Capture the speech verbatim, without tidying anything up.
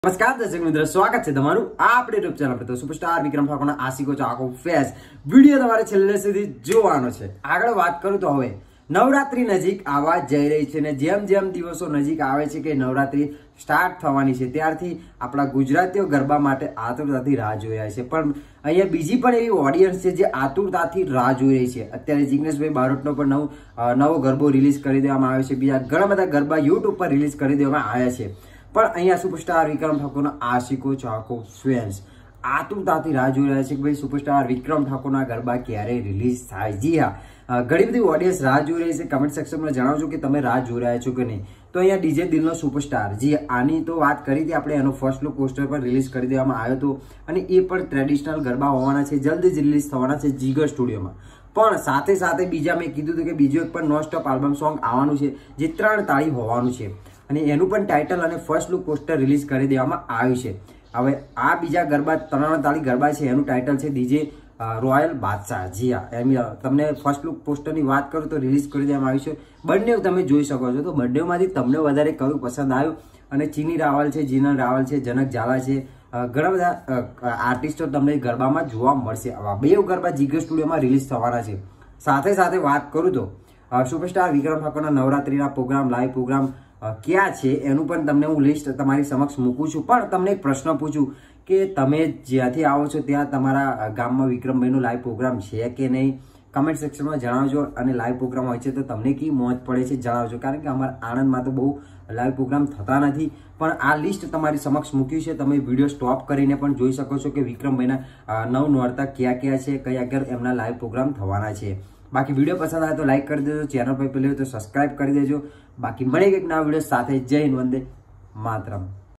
नमस्कार दर्शक मित्रों, स्वागत है तमारू આપણે યુટ્યુબ ચેનલ પર। તો સુપરસ્ટાર વિક્રમ ઠાકોરના આશિકો ચાકો ફેસ વિડિયો તમારે છેલ્લે સુધી જોવાનો છે। આગળ વાત કરું તો હવે નવરાત્રી નજીક આવવા જઈ રહી છે ને જેમ જેમ દિવસો નજીક આવે છે કે નવરાત્રી સ્ટાર્ટ થવાની છે ત્યારથી આપણા ગુજરાતીઓ ગરબા માટે આતુરતાથી રાહ જોઈ રહ્યા છે। પણ અહીંયા બીજી પણ એવી ઓડિયન્સ છે જે આતુરતાથી રાહ જોઈ રહી છે। અત્યારે જિગ્નેશભાઈ બારોટનો પણ નવો નવો ગરબો રિલીઝ કરી દેવામાં આવ્યો છે, બીજા ઘણા બધા ગરબા યુટ્યુબ પર રિલીઝ કરી દેવામાં આવ્યા છે। પણ અહીંયા સુપરસ્ટાર વિક્રમ ઠાકોરના આશિકો ચાહકો ફેન્સ આતુરતાથી રાહ જોઈ રહ્યા છે કે ભાઈ સુપરસ્ટાર વિક્રમ ઠાકોરના ગરબા ક્યારે રિલીઝ થાય। જી હા, ઘણી બધી ઓડિયન્સ રાહ જોઈ રહી છે। કમેન્ટ સેક્શનમાં જણાવજો કે તમે રાહ જોઈ રહ્યા છો કે નહીં। તો અહીંયા ડીજે દિલનો સુપરસ્ટાર, જી આની તો વાત કરી હતી આપણે, એનો ફર્સ્ટ લુક પોસ્ટર પર રિલીઝ કરી દેવામાં આવ્યો હતો અને એ પણ ટ્રેડિશનલ ગરબા હોવાના છે, જલ્દી જ રિલીઝ થવાના છે જીગર સ્ટુડિયોમાં। પણ સાથે સાથે બીજા મેં કીધું હતું કે બીજું એક પણ નોન સ્ટોપ આલ્બમ સોંગ આવવાનું છે જે ત્રણ તાળી હોવાનું છે અને એનું પણ ટાઇટલ અને ફર્સ્ટ લુક પોસ્ટર રિલીઝ કરી દેવામાં આવ્યું છે। હવે આ બીજા ગરબા ત્રણ તાળી ગરબા છે એનું ટાઇટલ છે ડીજે રોયલ બાદશાહ। જી હા, એમ તમને ફર્સ્ટ લુક પોસ્ટરની વાત કરું તો રિલીઝ કરી દેવામાં આવ્યું છે। બંને તમે જોઈ શકો છો। તો બંનેમાંથી તમને વધારે કયું પસંદ આવ્યું? અને ચીની રાવલ છે, જીનલ રાવલ છે, જનક ઝાલા છે, ઘણા બધા આર્ટિસ્ટો તમને ગરબામાં જોવા મળશે। આવા બે ગરબા જીગર સ્ટુડિયોમાં રિલીઝ થવાના છે। સાથે સાથે વાત કરું તો સુપરસ્ટાર વિક્રમ ઠાકોરના નવરાત્રીના પ્રોગ્રામ, લાઈવ પ્રોગ્રામ ક્યાં છે એનું પણ તમને હું લિસ્ટ તમારી સમક્ષ મૂકું છું। પણ તમને એક પ્રશ્ન પૂછું કે તમે જ્યાંથી આવો છો ત્યાં તમારા ગામમાં વિક્રમભાઈનો લાઈવ પ્રોગ્રામ છે કે નહીં? કમેન્ટ સેક્શનમાં જણાવજો। અને લાઈવ પ્રોગ્રામ હોય છે તો તમને કી મોજ પડે છે જણાવજો, કારણ કે અમારા આણંદમાં તો બહુ લાઈવ પ્રોગ્રામ થતા નથી। પણ આ લિસ્ટ તમારી સમક્ષ મૂક્યું છે, તમે વિડીયો સ્ટોપ કરીને પણ જોઈ શકો છો કે વિક્રમભાઈના નવ નોરતા ક્યાં ક્યાં છે, કયા કયા એમના લાઈવ પ્રોગ્રામ થવાના છે। બાકી વિડીયો પસંદ આવે તો લાઈક કરી દેજો, ચેનલ પર પહેલી તો સબસ્ક્રાઇબ કરી દેજો। બાકી મળે એક નવા વિડીયો સાથે। જય હિન્દ, વંદે માતરમ।